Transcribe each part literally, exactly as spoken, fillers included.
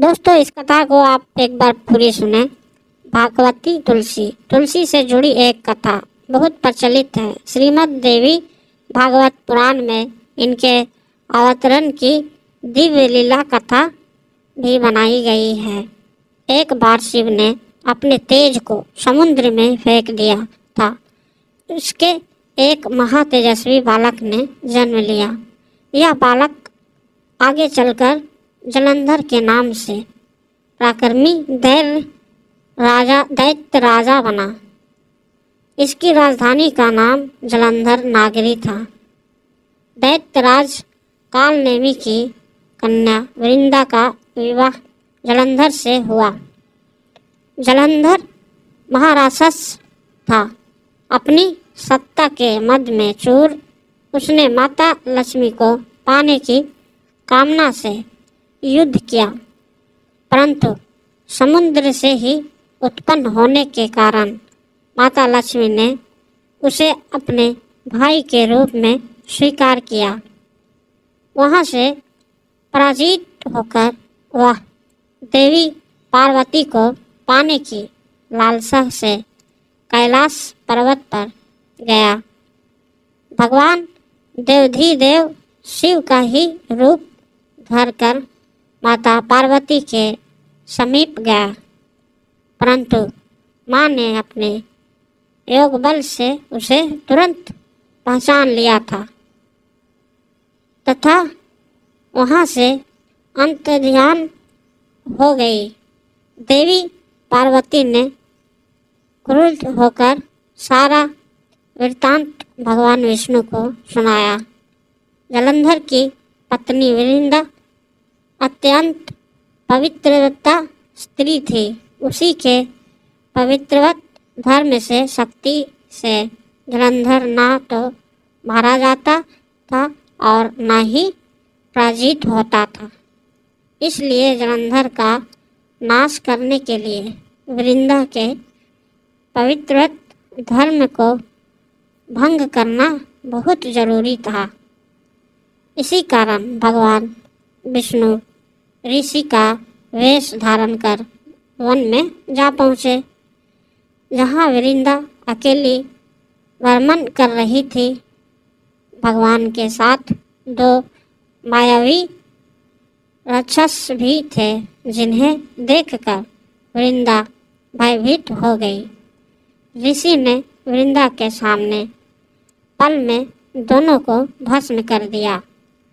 दोस्तों, इस कथा को आप एक बार पूरी सुने। भागवती तुलसी तुलसी से जुड़ी एक कथा बहुत प्रचलित है। श्रीमद् देवी भागवत पुराण में इनके अवतरण की दिव्य लीला कथा भी बनाई गई है। एक बार शिव ने अपने तेज को समुद्र में फेंक दिया था। उसके एक महातेजस्वी बालक ने जन्म लिया। यह बालक आगे चलकर जलंधर के नाम से पराक्रमी दैत्य राजा दैत्य राजा बना। इसकी राजधानी का नाम जलंधर नागरी था। दैत्यराज कालनेमी की कन्या वृंदा का विवाह जलंधर से हुआ। जलंधर महाराक्षस था। अपनी सत्ता के मद में चूर उसने माता लक्ष्मी को पाने की कामना से युद्ध किया, परंतु समुद्र से ही उत्पन्न होने के कारण माता लक्ष्मी ने उसे अपने भाई के रूप में स्वीकार किया। वहाँ से पराजित होकर वह देवी पार्वती को पाने की लालसा से कैलाश पर्वत पर गया। भगवान देवाधिदेव शिव का ही रूप धरकर माता पार्वती के समीप गया, परंतु माँ ने अपने योग बल से उसे तुरंत पहचान लिया था तथा वहाँ से अंतर्ध्यान हो गई। देवी पार्वती ने क्रुद्ध होकर सारा वृत्तांत भगवान विष्णु को सुनाया। जलंधर की पत्नी वृंदा अत्यंत पवित्रता स्त्री थी। उसी के पवित्रवत धर्म से शक्ति से जलंधर ना तो मारा जाता था और न ही पराजित होता था। इसलिए जलंधर का नाश करने के लिए वृंदा के पवित्रवत धर्म को भंग करना बहुत जरूरी था। इसी कारण भगवान विष्णु ऋषि का वेश धारण कर वन में जा पहुँचे, जहाँ वृंदा अकेली भ्रमण कर रही थी। भगवान के साथ दो मायावी राक्षस भी थे, जिन्हें देखकर वृंदा भयभीत हो गई। ऋषि ने वृंदा के सामने पल में दोनों को भस्म कर दिया।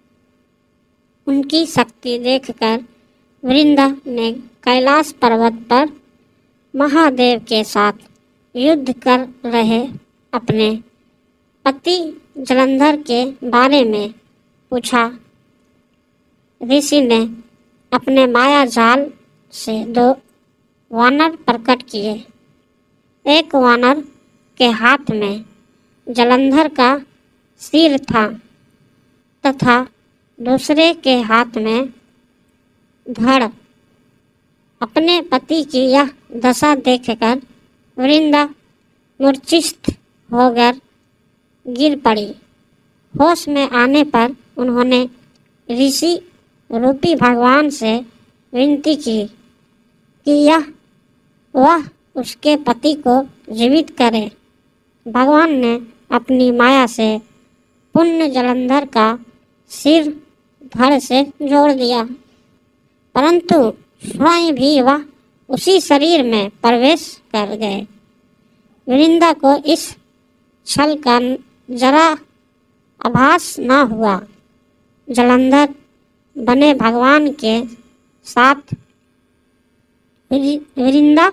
उनकी शक्ति देखकर वृंदा ने कैलाश पर्वत पर महादेव के साथ युद्ध कर रहे अपने पति जलंधर के बारे में पूछा। ऋषि ने अपने माया जाल से दो वानर प्रकट किए। एक वानर के हाथ में जलंधर का सिर था तथा दूसरे के हाथ में धड़। अपने पति की यह दशा देखकर वृंदा मूर्छित होकर गिर पड़ी। होश में आने पर उन्होंने ऋषि रूपी भगवान से विनती की कि यह वह उसके पति को जीवित करे। भगवान ने अपनी माया से पुण्य जलंधर का सिर धड़ से जोड़ दिया, परंतु स्वयं भी वह उसी शरीर में प्रवेश कर गए। वृंदा को इस छल का जरा आभास न हुआ। जलंधर बने भगवान के साथ वृंदा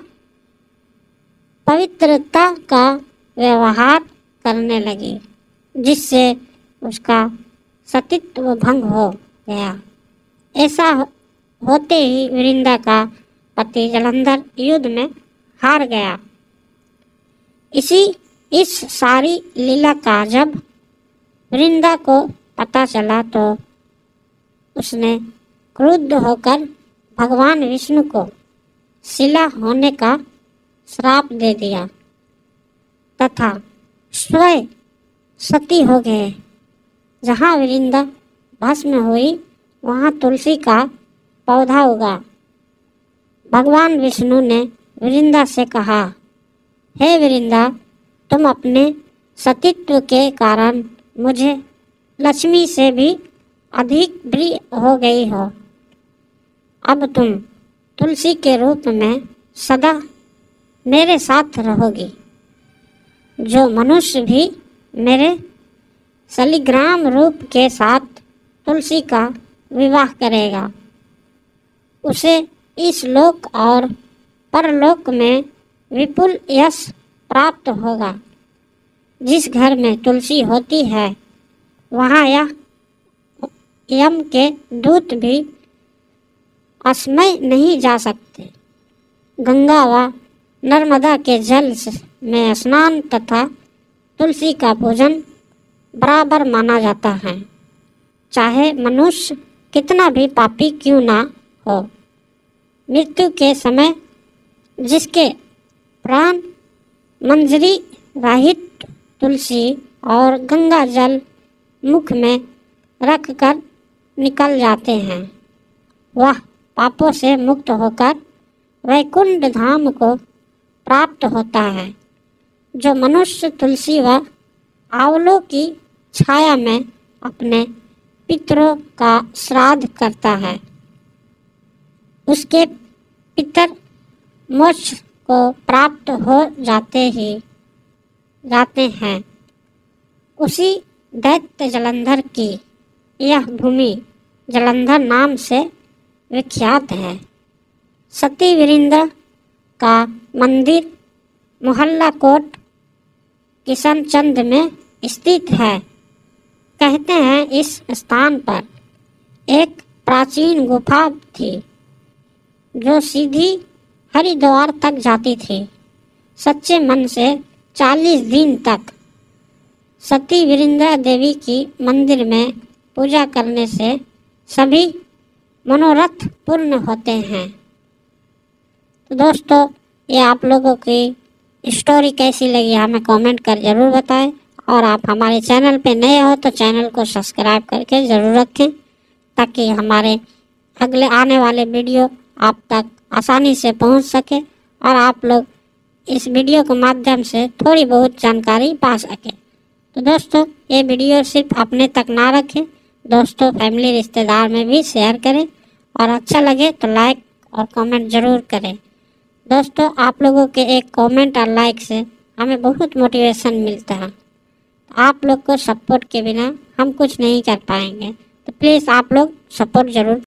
पवित्रता का व्यवहार करने लगी, जिससे उसका सतीत्व भंग हो गया। ऐसा होते ही वृंदा का पति जलंधर युद्ध में हार गया। इसी इस सारी लीला का जब वृंदा को पता चला तो उसने क्रुद्ध होकर भगवान विष्णु को शिला होने का श्राप दे दिया तथा स्वयं सती हो गए। जहाँ वृंदा भस्म हुई वहाँ तुलसी का पौधा उगा। भगवान विष्णु ने वृंदा से कहा, हे वृंदा, तुम अपने सतीत्व के कारण मुझे लक्ष्मी से भी अधिक प्रिय हो गई हो। अब तुम तुलसी के रूप में सदा मेरे साथ रहोगी। जो मनुष्य भी मेरे शालिग्राम रूप के साथ तुलसी का विवाह करेगा, उसे इस लोक और परलोक में विपुल यश प्राप्त होगा। जिस घर में तुलसी होती है वहाँ यह यम के दूत भी असमय नहीं जा सकते। गंगा व नर्मदा के जल में स्नान तथा तुलसी का पूजन बराबर माना जाता है, चाहे मनुष्य कितना भी पापी क्यों ना हो। मृत्यु के समय जिसके प्राण मंजरी रहित तुलसी और गंगा जल मुख में रख कर निकल जाते हैं, वह पापों से मुक्त होकर वैकुंठ धाम को प्राप्त होता है। जो मनुष्य तुलसी व आंवलों की छाया में अपने पितरों का श्राद्ध करता है, उसके पितर मोक्ष को प्राप्त हो जाते ही जाते हैं। उसी दैत्य जलंधर की यह भूमि जलंधर नाम से विख्यात है। सती वृंदा का मंदिर मोहल्ला कोट किशनचंद में स्थित है। कहते हैं इस स्थान पर एक प्राचीन गुफा थी जो सीधी हरिद्वार तक जाती थी। सच्चे मन से चालीस दिन तक सती वृंदा देवी की मंदिर में पूजा करने से सभी मनोरथ पूर्ण होते हैं। तो दोस्तों, ये आप लोगों की स्टोरी कैसी लगी हमें कमेंट कर ज़रूर बताएं, और आप हमारे चैनल पे नए हो तो चैनल को सब्सक्राइब करके ज़रूर रखें, ताकि हमारे अगले आने वाले वीडियो आप तक आसानी से पहुंच सके और आप लोग इस वीडियो के माध्यम से थोड़ी बहुत जानकारी पा सकें। तो दोस्तों, ये वीडियो सिर्फ अपने तक ना रखें, दोस्तों, फैमिली, रिश्तेदार में भी शेयर करें, और अच्छा लगे तो लाइक और कमेंट ज़रूर करें। दोस्तों, आप लोगों के एक कमेंट और लाइक से हमें बहुत मोटिवेशन मिलता है। आप लोग को सपोर्ट के बिना हम कुछ नहीं कर पाएंगे, तो प्लीज़ आप लोग सपोर्ट ज़रूर